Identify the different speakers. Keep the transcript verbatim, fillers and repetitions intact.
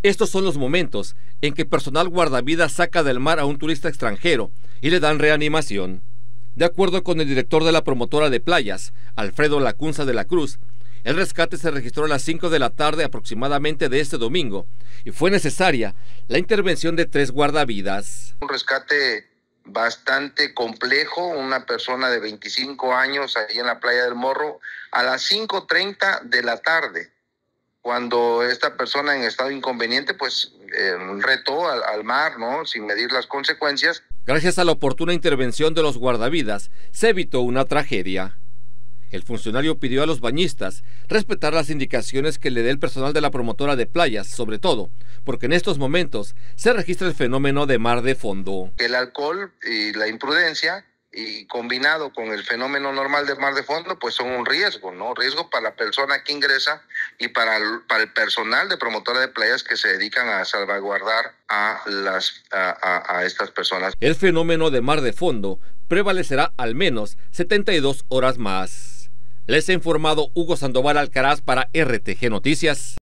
Speaker 1: Estos son los momentos en que personal guardavidas saca del mar a un turista extranjero y le dan reanimación. De acuerdo con el director de la promotora de playas, Alfredo Lacunza de la Cruz, el rescate se registró a las cinco de la tarde aproximadamente de este domingo y fue necesaria la intervención de tres guardavidas.
Speaker 2: Un rescate bastante complejo, una persona de veinticinco años ahí en la playa del Morro a las cinco treinta de la tarde. Cuando esta persona en estado inconveniente, pues eh, retó al, al mar, ¿no? Sin medir las consecuencias.
Speaker 1: Gracias a la oportuna intervención de los guardavidas, se evitó una tragedia. El funcionario pidió a los bañistas respetar las indicaciones que le dé el personal de la promotora de playas, sobre todo, porque en estos momentos se registra el fenómeno de mar de fondo.
Speaker 2: El alcohol y la imprudencia, y combinado con el fenómeno normal del mar de fondo, pues son un riesgo, ¿no? Riesgo para la persona que ingresa y para el, para el personal de promotora de playas que se dedican a salvaguardar a, las, a, a, a estas personas.
Speaker 1: El fenómeno de mar de fondo prevalecerá al menos setenta y dos horas más. Les ha informado Hugo Sandoval Alcaraz para R T G Noticias.